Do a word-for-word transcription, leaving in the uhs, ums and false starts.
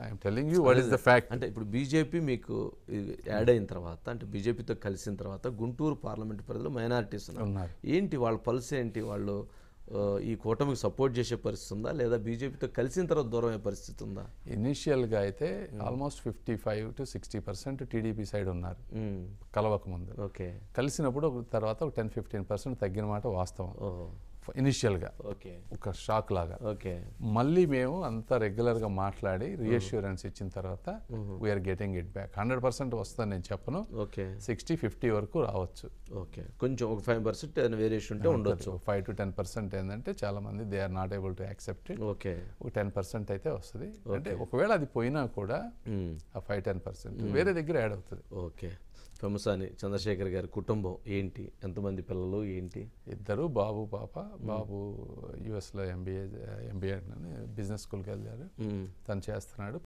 I'm telling you what is the fact. అంటే ఇప్పుడు BJP మీకు యాడ్ అయిన తర్వాత, అంటే బీజేపీతో కలిసిన తర్వాత గుంటూరు పార్లమెంట్ పరిధిలో మైనారిటీస్ ఉన్నారు. ఏంటి వాళ్ళ పల్స్ ఏంటి? వాళ్ళు ఈ కూటమికి సపోర్ట్ చేసే పరిస్థితి ఉందా, లేదా బీజేపీతో కలిసిన తర్వాత దూరం అయ్యే పరిస్థితి ఉందా? ఇనిషియల్గా అయితే almost fifty five to sixty percent TDP side ఉన్నారు కలవక ముందు. ఓకే. కలిసినప్పుడు తర్వాత ఒక టెన్ ఫిఫ్టీన్ పర్సెంట్ తగ్గిన మాట వాస్తవం ఇనిషియల్గా. ఓకే. ఒక షాక్ లాగా. ఓకే. మళ్ళీ మేము అంతా రెగ్యులర్గా మాట్లాడి రీఅష్యూరెన్స్ ఇచ్చిన తర్వాత we're getting it back. Hundred percent వస్తుందని నేను చెప్పను. ఓకే. సిక్స్టీ ఫిఫ్టీ వరకు రావచ్చు. ఓకే. కొంచెం ఒక ఫైవ్ పర్సెంట్ వేరియేషన్ ఉంటే ఉండొచ్చు. ఫైవ్ టు టెన్ పర్సెంట్ ఏంటంటే చాలా మంది they are not able to accept it. Okay. ఒక టెన్ పర్సెంట్ అయితే వస్తుంది. అంటే ఒకవేళ అది పోయినా కూడా ఆ ఫైవ్ టెన్ పర్సెంట్ వేరే దగ్గర యాడ్ అవుతుంది. ఓకే. పెమ్మసాని చంద్రశేఖర్ గారి కుటుంబం ఏంటి? ఎంతమంది పిల్లలు ఏంటి? ఇద్దరు, బాబు పాప. బాబు యుఎస్లో ఎంబీఏ ఎంబీఏ బిజినెస్ స్కూల్కి వెళ్ళారు, తను చేస్తున్నాడు.